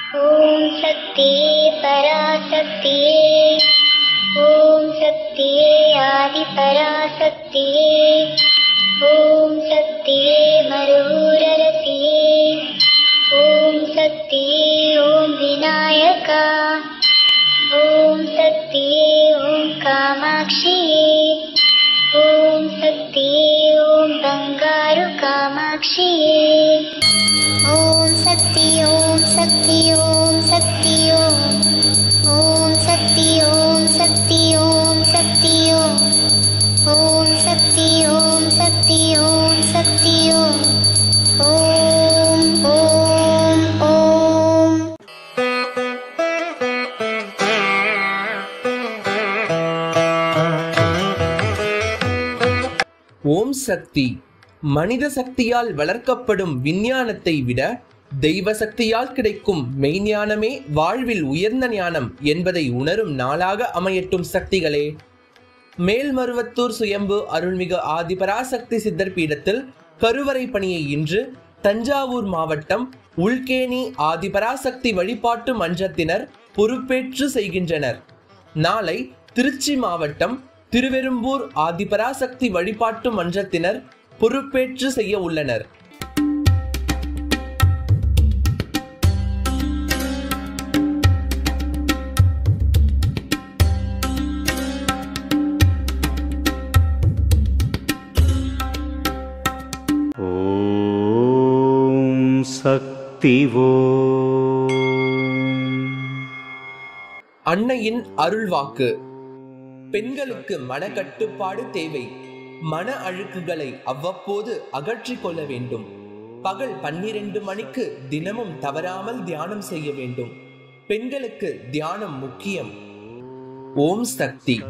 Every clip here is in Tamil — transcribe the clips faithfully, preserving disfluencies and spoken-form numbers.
ஓம் சக்தியே பராசக்தியே, ஓம் சக்தியே ஆதி பராசக்தியே, ஓம் சக்தியே மருரரசியே, ஓம் சக்தியே ஓம் விநாயகா, ஓம் சக்தியே ஓம் காமாட்சியே, ஓம் சக்தியே ஓம் பங்காரு காமாட்சியே. ஓம் சக்தி ஓம் சக்தி ஓம் சக்தி ஓம், ஓம் சக்தி ஓம் சக்தி ஓம் சக்தி ஓம், ஓம் சக்தி ஓம் சக்தி ஓம் சக்தி ஓம், ஓம் ஓம் ஓம். ஓம் சக்தி மனித சக்தியால் வளர்க்கப்படும் விஞ்ஞானத்தை விட தெய்வ சக்தியால் கிடைக்கும் மெய்ஞானமே வாழ்வில் உயர்ந்த ஞானம் என்பதை உணரும் நாளாக அமையட்டும் சக்திகளே. மேல்மருவத்தூர் சுயம்பு அருள்மிகு ஆதிபராசக்தி சித்தர் பீடத்தில் கருவறை பணியை இன்று தஞ்சாவூர் மாவட்டம் உள்கேணி ஆதிபராசக்தி வழிபாட்டு மன்றத்தினர் பொறுப்பேற்று செய்கின்றனர். நாளை திருச்சி மாவட்டம் திருவெரும்பூர் ஆதிபராசக்தி வழிபாட்டு மன்றத்தினர் பொறுப்பேற்று செய்ய உள்ளனர். ஓம் சக்தி ஓம். அன்னையின் அருள்வாக்கு. பெண்களுக்கு மனக்கட்டுப்பாடு தேவை. மன அழுக்குகளை அவ்வப்போது அகற்றிக் கொள்ள வேண்டும். பகல் பன்னிரண்டு மணிக்கு தினமும் தவறாமல் தியானம் செய்ய வேண்டும். பெண்களுக்கு தியானம் முக்கியம். ஓம் சக்தி.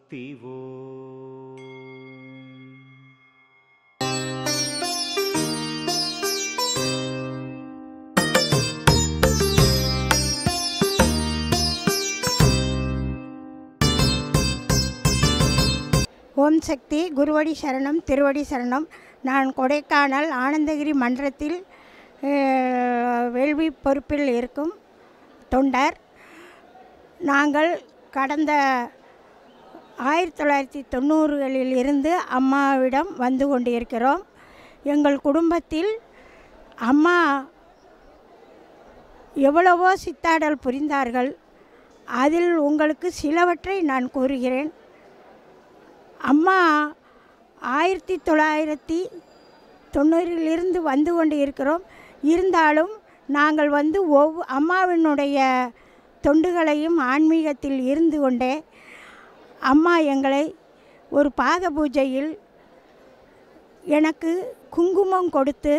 ஓம் சக்தி. குருவடி சரணம், திருவடி சரணம். நான் கொடைக்கானல் ஆனந்தகிரி மன்றத்தில் வேள்வி பொறுப்பில் இருக்கும் தொண்டர். நாங்கள் கடந்த ஆயிரத்தி தொள்ளாயிரத்தி தொண்ணூறுகளில் இருந்து அம்மாவிடம் வந்து கொண்டிருக்கிறோம். எங்கள் குடும்பத்தில் அம்மா எவ்வளவோ சித்தாடல் புரிந்தார்கள். அதில் உங்களுக்கு சிலவற்றை நான் கூறுகிறேன். அம்மா ஆயிரத்தி தொள்ளாயிரத்தி தொண்ணூறிலிருந்து வந்து கொண்டு இருக்கிறோம். இருந்தாலும் நாங்கள் வந்து ஒவ் அம்மாவினுடைய தொண்டுகளையும் ஆன்மீகத்தில் இருந்து கொண்டே அம்மா எங்களை ஒரு பாத பூஜையில் எனக்கு குங்குமம் கொடுத்து,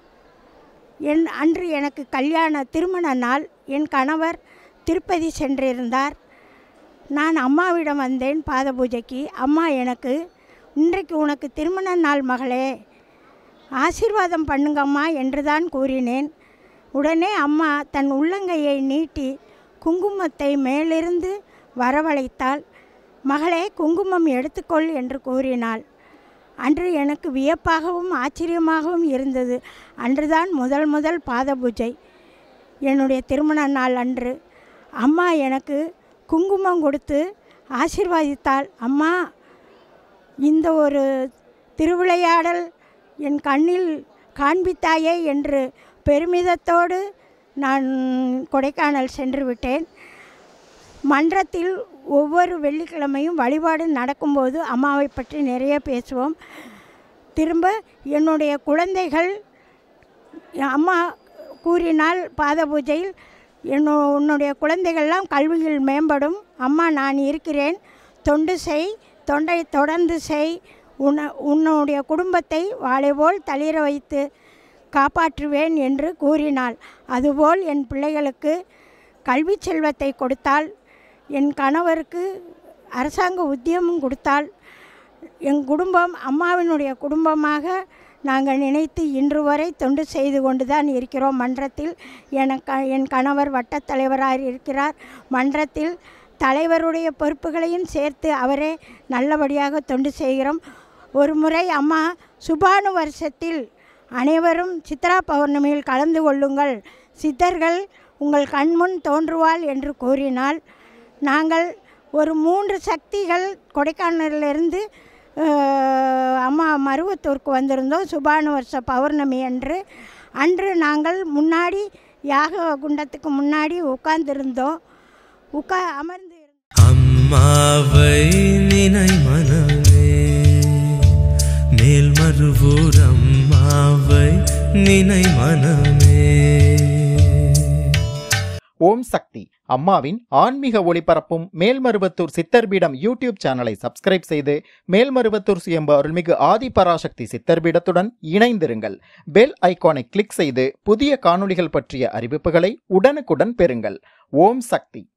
என் அன்று எனக்கு கல்யாண திருமண நாள். என் கணவர் திருப்பதி சென்றிருந்தார். நான் அம்மாவிடம் வந்தேன் பாத பூஜைக்கு. அம்மா எனக்கு, இன்றைக்கு உனக்கு திருமண நாள் மகளே, ஆசீர்வாதம் பண்ணுங்கம்மா என்று தான் கூறினேன். உடனே அம்மா தன் உள்ளங்கையை நீட்டி குங்குமத்தை மேலிருந்து வரவழைத்தாள். மகளே, குங்குமம் எடுத்துக்கொள் என்று கூறினாள். அன்று எனக்கு வியப்பாகவும் ஆச்சரியமாகவும் இருந்தது. அன்றுதான் முதல் முதல் பாத பூஜை, என்னுடைய திருமண நாள் அன்று. அம்மா எனக்கு குங்குமம் கொடுத்து ஆசீர்வாதித்தாள். அம்மா, இந்த ஒரு திருவிளையாடல் என் கண்ணில் காண்பித்தாயே என்று பெருமிதத்தோடு நான் கொடைக்கானல் சென்று விட்டேன். மன்றத்தில் ஒவ்வொரு வெள்ளிக்கிழமையும் வழிபாடு நடக்கும்போது அம்மாவை பற்றி நிறைய பேசுவோம். திரும்ப என்னுடைய குழந்தைகள், அம்மா கூறினால் பாத பூஜையில், என்னோ உன்னுடைய குழந்தைகள்லாம் கல்வியில் மேம்படும். அம்மா, நான் இருக்கிறேன், தொண்டு செய், தொண்டை தொடர்ந்து செய், உன்ன உன்னுடைய குடும்பத்தை வாழைபோல் தளிர வைத்து காப்பாற்றுவேன் என்று கூறினாள். அதுபோல் என் பிள்ளைகளுக்கு கல்வி செல்வத்தை கொடுத்தாள். என் கணவருக்கு அரசாங்க உத்தியோகம் கொடுத்தாள். என் குடும்பம் அம்மாவினுடைய குடும்பமாக நாங்கள் நினைத்து இன்று வரை தொண்டு செய்து கொண்டு தான் இருக்கிறோம். மன்றத்தில் எனக்கு என் கணவர் வட்டத் தலைவராக இருக்கிறார். மன்றத்தில் தலைவருடைய பொறுப்புகளையும் சேர்த்து அவரே நல்லபடியாக தொண்டு செய்கிறோம். ஒரு முறை அம்மா சுபானு வருஷத்தில் அனைவரும் சித்ரா பௌர்ணமியில் கலந்து கொள்ளுங்கள், சித்தர்கள் உங்கள் கண்முன் தோன்றுவாள் என்று கூறினால் நாங்கள் ஒரு மூன்று சக்திகள் கொடைக்கானலிருந்து அம்மா மருவத்தூருக்கு வந்திருந்தோம். சுபானு வருஷ பௌர்ணமி அன்று அன்று நாங்கள் முன்னாடி யாக குண்டத்துக்கு முன்னாடி உட்கார்ந்திருந்தோம். உட்கா அமர்ந்து அம்மாவை நினை மனமே மேல்மருவூர் அம்மாவை நினை மனமே. ஓம் சக்தி அம்மாவின் ஆன்மீக ஒளிபரப்பும் மேல்மருவத்தூர் சித்தர்பீடம் யூடியூப் சேனலை சப்ஸ்கிரைப் செய்து மேல்மருவத்தூர் சுயம்பு அருள்மிகு ஆதிபராசக்தி சித்தர்பீடத்துடன் இணைந்திருங்கள். பெல் ஐகானை கிளிக் செய்து புதிய காணொளிகள் பற்றிய அறிவிப்புகளை உடனுக்குடன் பெறுங்கள். ஓம் சக்தி.